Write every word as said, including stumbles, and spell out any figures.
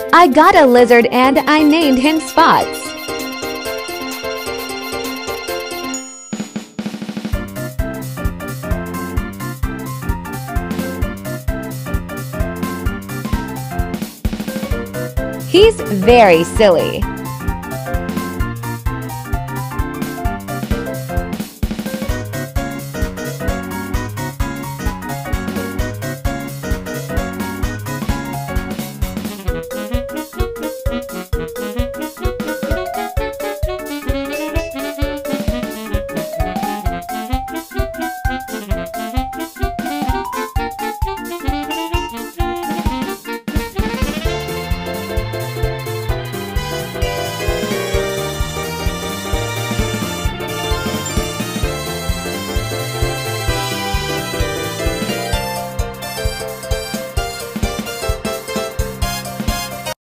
I got a lizard and I named him Spots. He's very silly.